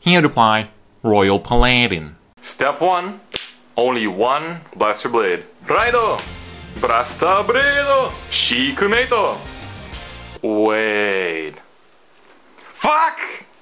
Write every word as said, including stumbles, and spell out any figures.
He replied, Royal Paladin. Step one. Only one blaster blade. Raido! Brastabredo! Shikumeito! Wait. Fuck!